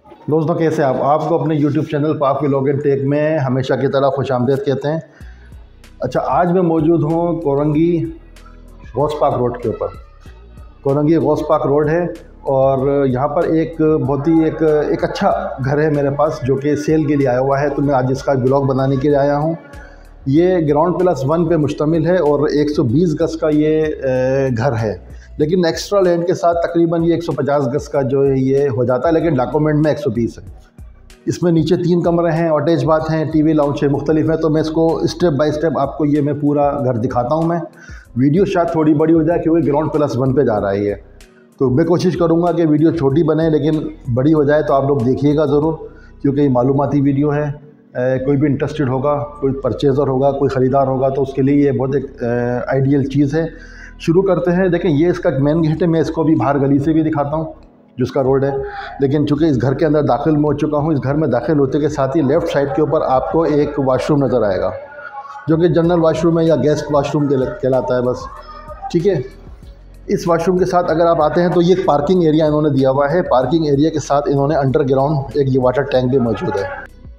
दोस्तों कैसे आप आपको अपने YouTube channel Pak vlog and tech में हमेशा की तरह खुशामदीद कहते हैं। अच्छा, आज मैं मौजूद हूँ कोरंगी गौस पार्क रोड के ऊपर। कोरंगी गौस पार्क रोड है और यहाँ पर एक बहुत ही एक अच्छा घर है मेरे पास जो कि सेल के लिए आया हुआ है, तो मैं आज इसका ब्लॉग बनाने के लिए आया हूँ। ये ग्राउंड प्लस 1 पे मुश्तमिल है और 120 गज का ये घर है, लेकिन एक्स्ट्रा लैंड के साथ तकरीबन ये 150 गज का जो है ये हो जाता है, लेकिन डॉक्यूमेंट में 120 है। इसमें नीचे 3 कमरे हैं, अटैच बाथ हैं, टीवी लाउंज है, मुख्तलिफ है। तो मैं इसको स्टेप बाय स्टेप आपको ये मैं पूरा घर दिखाता हूँ। मैं वीडियो शायद थोड़ी बड़ी हो जाए क्योंकि ग्राउंड प्लस 1 पे जा रहा है ये, तो मैं कोशिश करूँगा कि वीडियो छोटी बने लेकिन बड़ी हो जाए, तो आप लोग देखिएगा ज़रूर क्योंकि ये मालूमाती वीडियो है। कोई भी इंटरेस्टेड होगा, कोई परचेज़र होगा, कोई ख़रीदार होगा, तो उसके लिए ये बहुत एक आइडियल चीज़ है। शुरू करते हैं। देखें, ये इसका मेन गेट है। मैं इसको भी बाहर गली से भी दिखाता हूँ जिसका रोड है, लेकिन चूँकि इस घर के अंदर दाखिल में हो चुका हूँ। इस घर में दाखिल होते के साथ ही लेफ़्ट साइड के ऊपर आपको एक वाशरूम नज़र आएगा जो कि जनरल वाशरूम है या गेस्ट वाशरूम कहलाता है बस, ठीक है। इस वाशरूम के साथ अगर आप आते हैं तो ये पार्किंग एरिया इन्होंने दिया हुआ है। पार्किंग एरिया के साथ इन्होंने अंडरग्राउंड एक ये वाटर टैंक भी मौजूद है।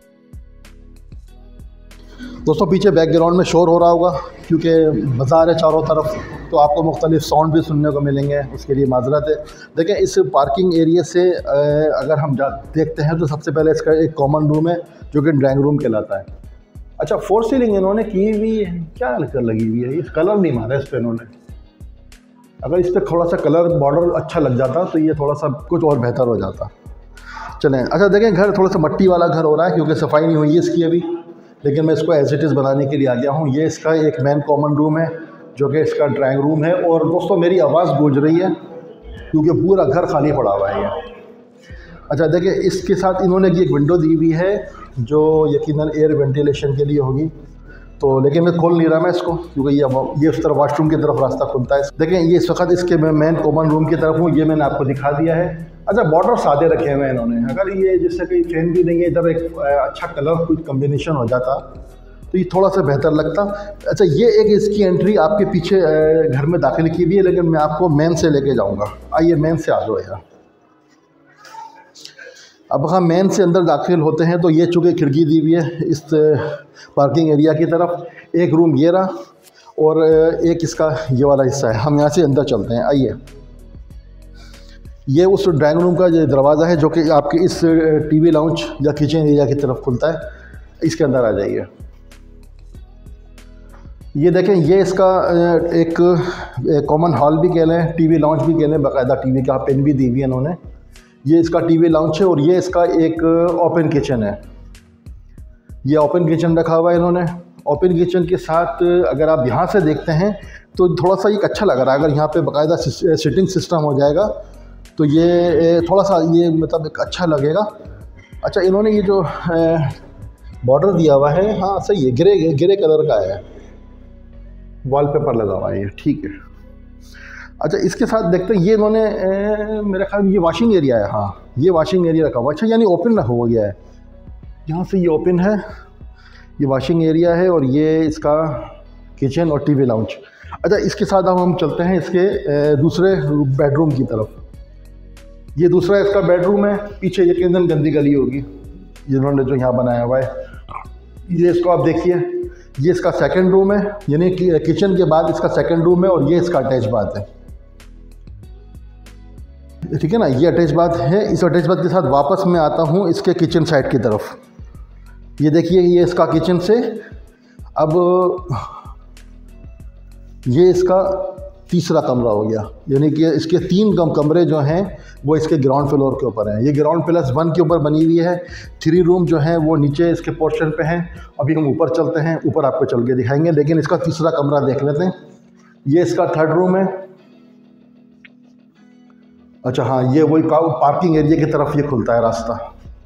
दोस्तों पीछे बैकग्राउंड में शोर हो रहा होगा क्योंकि बाज़ार है चारों तरफ, तो आपको मुख्तलिफ साउंड भी सुनने को मिलेंगे, उसके लिए माजरत है। देखें, इस पार्किंग एरिया से अगर हम देखते हैं तो सबसे पहले इसका एक कॉमन रूम है जो कि ड्राइंग रूम कहलाता है। अच्छा, फोर सीलिंग इन्होंने की हुई है, क्या लगी हुई है, इस कलर नहीं मारा इस पर इन्होंने। अगर इस पर थोड़ा सा कलर बॉर्डर अच्छा लग जाता तो ये थोड़ा सा कुछ और बेहतर हो जाता। चलें, अच्छा देखें, घर थोड़ा सा मट्टी वाला घर हो रहा है क्योंकि सफाई नहीं हुई है इसकी अभी, लेकिन मैं इसको एज इट इज़ बनाने के लिए आ गया हूँ। ये इसका एक मेन कॉमन रूम है जो कि इसका ड्राइंग रूम है। और दोस्तों मेरी आवाज़ गूंज रही है क्योंकि पूरा घर खाली पड़ा हुआ है ये। अच्छा देखिए, इसके साथ इन्होंने एक विंडो दी हुई है जो यकीनन एयर वेंटिलेशन के लिए होगी, तो लेकिन मैं खोल नहीं रहा मैं इसको क्योंकि ये उस तरफ वाशरूम की तरफ रास्ता खुलता है। देखें, ये इस वक्त इसके मैं मेन कॉमन रूम की तरफ हूँ, ये मैंने आपको दिखा दिया है। अच्छा, बॉर्डर सादे रखे हुए हैं इन्होंने। अगर ये जिससे कोई फैन भी नहीं है, इधर एक अच्छा कलर कुछ कम्बिनेशन हो जाता तो ये थोड़ा सा बेहतर लगता। अच्छा, ये एक इसकी एंट्री आपके पीछे घर में दाखिल की भी है, लेकिन मैं आपको मेन से लेके जाऊँगा। आइए मेन से आ जाओ यार। अब हम मेन से अंदर दाखिल होते हैं तो ये चूँकि खिड़की दी हुई है इस पार्किंग एरिया की तरफ। एक रूम ये रहा और एक इसका ये वाला हिस्सा है। हम यहाँ से अंदर चलते हैं, आइए। ये उस ड्राइंग रूम का जो दरवाज़ा है जो कि आपके इस टीवी लाउंज या किचन एरिया की तरफ खुलता है, इसके अंदर आ जाइए। ये देखें, ये इसका एक कॉमन हॉल भी कह लें, टीवी लाउंज भी कह लें, बाकायदा टीवी का पेन भी दी हुई है इन्होंने। ये इसका टीवी लाउंज है और ये इसका एक ओपन किचन है। ये ओपन किचन रखा हुआ है इन्होंने। ओपन किचन के साथ अगर आप यहाँ से देखते हैं तो थोड़ा सा एक अच्छा लग रहा है। अगर यहाँ पे बाकायदा सिटिंग सिस्टम हो जाएगा तो ये थोड़ा सा ये मतलब एक अच्छा लगेगा। अच्छा, इन्होंने ये जो बॉर्डर दिया हुआ है, हाँ सही है, ग्रे कलर का है, वॉलपेपर लगा हुआ है ये, ठीक है। अच्छा, इसके साथ देखते हैं, ये इन्होंने मेरे ख्याल ये वॉशिंग एरिया है। हाँ, ये वॉशिंग एरिया रखा हुआ। अच्छा, यानी ओपन रखा हुआ गया है, यहाँ से ये ओपन है, ये वॉशिंग एरिया है और ये इसका किचन और टीवी लाउंज। अच्छा, इसके साथ अब हम चलते हैं इसके दूसरे बेडरूम की तरफ। ये दूसरा इसका बेडरूम है। पीछे यकीनन गंदी गली होगी जिन्होंने जो यहाँ बनाया हुआ है। ये इसको आप देखिए, ये इसका सेकंड रूम है, यानी कि किचन के बाद इसका सेकंड रूम है और ये इसका अटैच बाथ है, ठीक है ना। ये अटैच बाथ है। इस अटैच बाथ के साथ वापस मैं आता हूँ इसके किचन साइड की तरफ। ये देखिए, ये इसका किचन से अब ये इसका तीसरा कमरा हो गया, यानी कि इसके 3 कमरे जो हैं वो इसके ग्राउंड फ्लोर के ऊपर हैं। ये ग्राउंड प्लस 1 के ऊपर बनी हुई है। 3 रूम जो हैं वो नीचे इसके पोर्शन पे हैं। अभी हम ऊपर चलते हैं, ऊपर आपको चल के दिखाएंगे, लेकिन इसका तीसरा कमरा देख लेते हैं। ये इसका 3rd रूम है। अच्छा हाँ, ये वही पार्किंग एरिया की तरफ ये खुलता है रास्ता।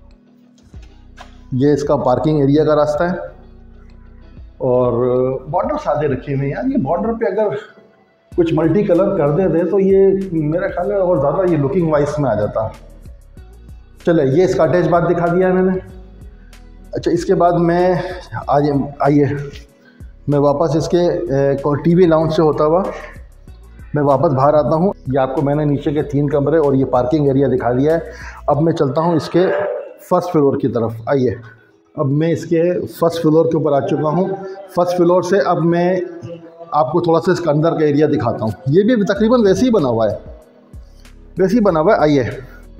ये इसका पार्किंग एरिया का रास्ता है और बॉर्डर सादे रखे हुए हैं यार। ये बॉर्डर पे अगर कुछ मल्टी कलर कर देते तो ये मेरा ख्याल है और ज़्यादा ये लुकिंग वाइज में आ जाता। चले, ये इसका अटैच बाथ दिखा दिया है मैंने। अच्छा, इसके बाद मैं आइए मैं वापस इसके टीवी लाउंज से होता हुआ मैं वापस बाहर आता हूँ। ये आपको मैंने नीचे के 3 कमरे और ये पार्किंग एरिया दिखा दिया है। अब मैं चलता हूँ इसके फर्स्ट फ्लोर की तरफ। आइए, अब मैं इसके फर्स्ट फ्लोर के ऊपर आ चुका हूँ। फर्स्ट फ्लोर से अब मैं आपको थोड़ा सा इसका अंदर का एरिया दिखाता हूँ। ये भी तकरीबन वैसे ही बना हुआ है, वैसे ही बना हुआ है। आइए,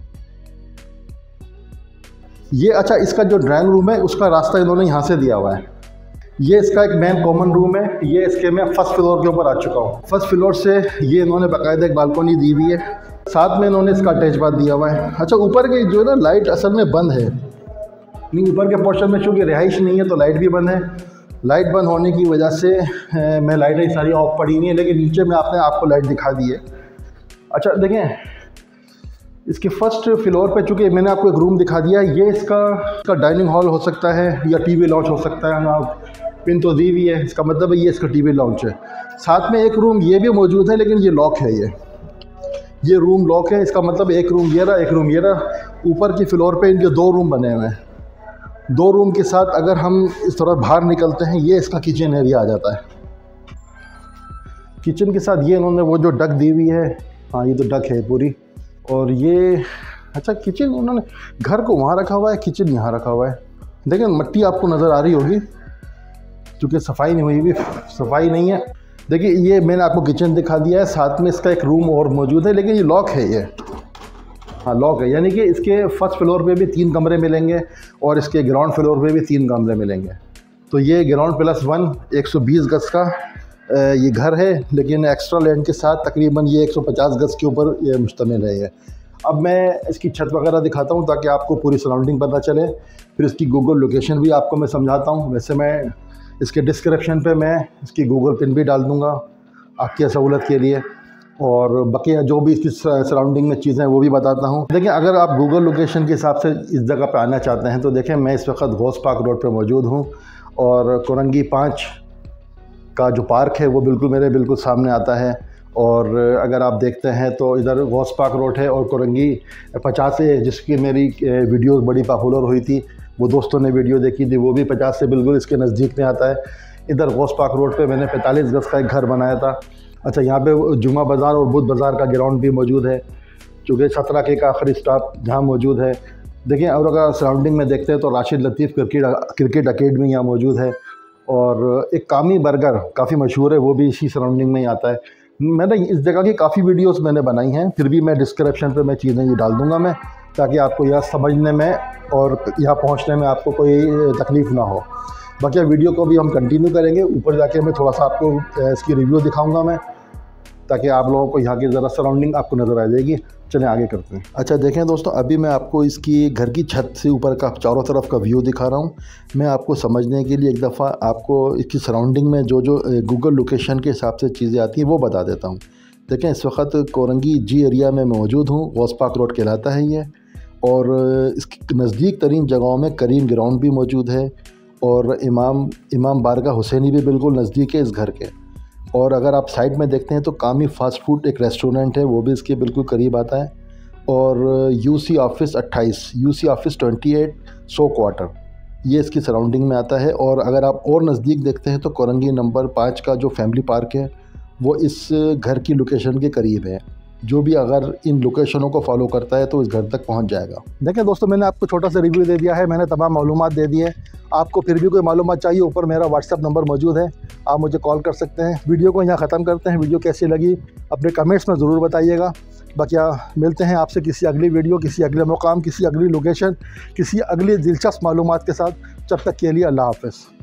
ये अच्छा, इसका जो ड्राइंग रूम है उसका रास्ता इन्होंने यहाँ से दिया हुआ है। ये इसका एक मेन कॉमन रूम है। ये इसके मैं फर्स्ट फ्लोर के ऊपर आ चुका हूँ। फर्स्ट फ्लोर से ये इन्होंने बाकायदा एक बालकनी दी हुई है, साथ में इन्होंने इसका अटैच बाथ दिया हुआ है। अच्छा, ऊपर के जो है ना लाइट असल में बंद है, नहीं ऊपर के पोर्शन में चूँकि रिहाइश नहीं है तो लाइट भी बंद है। लाइट बंद होने की वजह से मैं लाइटें सारी ऑफ पड़ी हुई हैं, लेकिन नीचे में आपको लाइट दिखा दी है। अच्छा देखें, इसके फर्स्ट फ्लोर पे चूँकि मैंने आपको एक रूम दिखा दिया, ये इसका डाइनिंग हॉल हो सकता है या टीवी लॉन्च हो सकता है। यहाँ पिन तो दी हुई है, इसका मतलब है ये इसका टीवी लॉन्च है। साथ में एक रूम ये भी मौजूद है, लेकिन ये लॉक है। ये रूम लॉक है, इसका मतलब एक रूम ये रहा, एक रूम ये रहा। ऊपर की फ्लोर पे इनके 2 रूम बने हुए हैं। 2 रूम के साथ अगर हम इस तरह बाहर निकलते हैं, ये इसका किचन एरिया आ जाता है। किचन के साथ ये इन्होंने वो जो डक दी हुई है, हाँ ये तो डक है पूरी। और ये अच्छा, किचन उन्होंने घर को वहाँ रखा हुआ है, किचन यहाँ रखा हुआ है। देखें मट्टी आपको नज़र आ रही होगी, क्योंकि सफाई नहीं हुई हुई, सफाई नहीं है। देखिए, ये मैंने आपको किचन दिखा दिया है, साथ में इसका एक रूम और मौजूद है, लेकिन ये लॉक है। ये हाँ लॉक है, यानी कि इसके फर्स्ट फ्लोर पे भी 3 कमरे मिलेंगे और इसके ग्राउंड फ्लोर पे भी 3 कमरे मिलेंगे। तो ये ग्राउंड प्लस 1 120 गज का ये घर है, लेकिन एक्स्ट्रा लैंड के साथ तकरीबन ये 150 गज के ऊपर ये मुश्तमिल है। ये अब मैं इसकी छत वगैरह दिखाता हूँ ताकि आपको पूरी सराउंडिंग पता चले, फिर इसकी गूगल लोकेशन भी आपको मैं समझाता हूँ। वैसे मैं इसके डिस्क्रिप्शन पे मैं इसकी गूगल पिन भी डाल दूँगा आपकी सहूलत के लिए, और बकिया जो भी इसकी सराउंडिंग में चीज़ें हैं वो भी बताता हूँ। देखिए, अगर आप गूगल लोकेशन के हिसाब से इस जगह पे आना चाहते हैं तो देखें, मैं इस वक्त गौस पार्क रोड पे मौजूद हूँ और कोरंगी 5 का जो पार्क है वो मेरे बिल्कुल सामने आता है। और अगर आप देखते हैं तो इधर गौस पार्क रोड है और कोरंगी 50 से, जिसकी मेरी वीडियोस बड़ी पॉपुलर हुई थी, वो दोस्तों ने वीडियो देखी थी, वो भी 50 से बिल्कुल इसके नज़दीक में आता है। इधर गौस पार्क रोड पे मैंने 45 गज का एक घर बनाया था। अच्छा, यहाँ पे जुमा बाज़ार और बुध बाज़ार का ग्राउंड भी मौजूद है, चूँकि 17 के आखिरी स्टॉप जहाँ मौजूद है। देखिए, और अगर सराउंडिंग में देखते हैं तो राशिद लतीफ़ क्रिकेट अकेडमी यहाँ मौजूद है, और एक कामी बर्गर काफ़ी मशहूर है, वो भी इसी सराउंडिंग में ही आता है। मैंने इस जगह की काफ़ी वीडियोस मैंने बनाई हैं, फिर भी मैं डिस्क्रिप्शन पे मैं चीज़ें ये डाल दूँगा मैं, ताकि आपको यह समझने में और यहाँ पहुँचने में आपको कोई तकलीफ़ ना हो। बाकी वीडियो को भी हम कंटिन्यू करेंगे, ऊपर जाके मैं थोड़ा सा आपको इसकी रिव्यू दिखाऊँगा मैं, ताकि आप लोगों को यहाँ की ज़रा सराउंडिंग आपको नज़र आ जाएगी। चलें आगे करते हैं। अच्छा देखें दोस्तों, अभी मैं आपको इसकी घर की छत से ऊपर का चारों तरफ का व्यू दिखा रहा हूँ। मैं आपको समझने के लिए एक दफ़ा आपको इसकी सराउंडिंग में जो गूगल लोकेशन के हिसाब से चीज़ें आती हैं वो बता देता हूँ। देखें, इस वक्त कोरंगी जी एरिया में मौजूद हूँ, गौस पार्क रोड कहलाता है ये, और इसकी नज़दीक तरीन जगहों में करीम ग्राउंड भी मौजूद है, और इमाम बारगाह हुसैनी भी बिल्कुल नज़दीक है इस घर के। और अगर आप साइड में देखते हैं तो कामी फ़ास्ट फूड एक रेस्टोरेंट है, वो भी इसके बिल्कुल करीब आता है। और UC office 28, UC office 28 100 quarter, ये इसकी सराउंडिंग में आता है। और अगर आप और नज़दीक देखते हैं तो कोरंगी नंबर 5 का जो फैमिली पार्क है वो इस घर की लोकेशन के करीब है। जो भी अगर इन लोकेशनों को फॉलो करता है तो इस घर तक पहुंच जाएगा। देखें दोस्तों, मैंने आपको छोटा सा रिव्यू दे दिया है, मैंने तमाम मालूमात दे दी है। आपको फिर भी कोई मालूमात चाहिए, ऊपर मेरा व्हाट्सएप नंबर मौजूद है, आप मुझे कॉल कर सकते हैं। वीडियो को यहाँ ख़त्म करते हैं। वीडियो कैसी लगी अपने कमेंट्स में ज़रूर बताइएगा। बाकी मिलते हैं आपसे किसी अगली वीडियो, किसी अगले मुकाम, किसी अगली लोकेशन, किसी अगली दिलचस्प मालूमात के साथ। जब तक के लिए अल्लाह हाफ़िज़।